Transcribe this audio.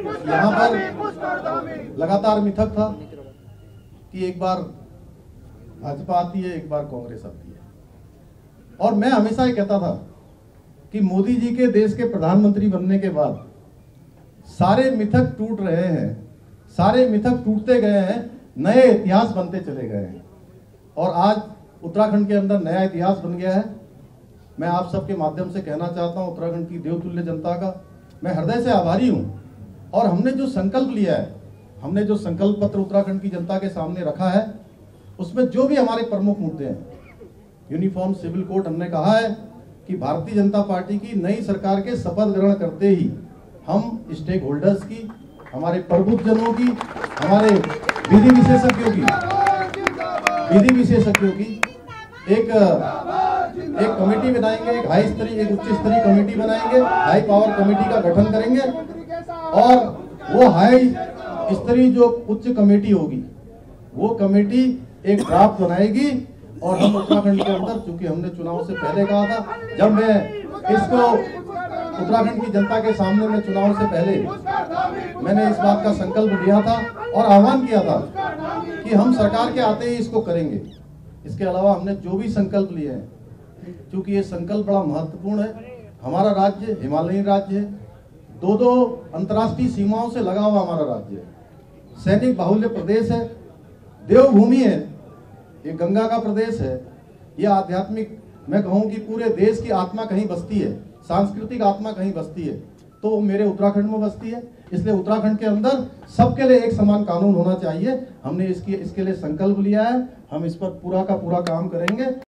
यहाँ पर लगातार मिथक था कि एक बार भाजपा आती है, एक बार कांग्रेस आती है, और मैं हमेशा ये कहता था कि मोदी जी के देश के प्रधानमंत्री बनने के बाद सारे मिथक टूट रहे हैं, सारे मिथक टूटते गए हैं, नए इतिहास बनते चले गए हैं और आज उत्तराखंड के अंदर नया इतिहास बन गया है। मैं आप सबके माध्यम से कहना चाहता हूं, उत्तराखंड की देवतुल्य जनता का मैं हृदय से आभारी हूं। और हमने जो संकल्प लिया है, हमने जो संकल्प पत्र उत्तराखंड की जनता के सामने रखा है, उसमें जो भी हमारे प्रमुख मुद्दे हैं, यूनिफॉर्म सिविल कोड, हमने कहा है कि भारतीय जनता पार्टी की नई सरकार के शपथ ग्रहण करते ही हम स्टेक होल्डर्स की, हमारे प्रबुद्धजनों की, हमारे विधि विशेषज्ञों की एक कमेटी बनाएंगे, एक हाई स्तरीय, एक उच्च स्तरीय कमेटी बनाएंगे, हाई पावर कमेटी का गठन करेंगे और वो हाई स्तरीय जो उच्च कमेटी होगी, वो कमेटी एक ड्राफ्ट बनाएगी और हम उत्तराखंड के अंदर, चूंकि हमने चुनाव से पहले कहा था, जब मैं इसको उत्तराखंड की जनता के सामने में चुनाव से पहले मैंने इस बात का संकल्प लिया था और आह्वान किया था कि हम सरकार के आते ही इसको करेंगे। इसके अलावा हमने जो भी संकल्प लिए हैं, क्योंकि ये संकल्प बड़ा महत्वपूर्ण है। हमारा राज्य हिमालयी राज्य है, दो अंतर्राष्ट्रीय सीमाओं से लगा हुआ हमारा राज्य है, सैनिक बाहुल्य प्रदेश है, देवभूमि है, ये गंगा का प्रदेश है, ये आध्यात्मिक, मैं कहूँ कि पूरे देश की आत्मा कहीं बसती है, सांस्कृतिक आत्मा कहीं बसती है, तो वो मेरे उत्तराखंड में बसती है। इसलिए उत्तराखंड के अंदर सबके लिए एक समान कानून होना चाहिए। हमने इसके लिए संकल्प लिया है, हम इस पर पूरा का पूरा काम करेंगे।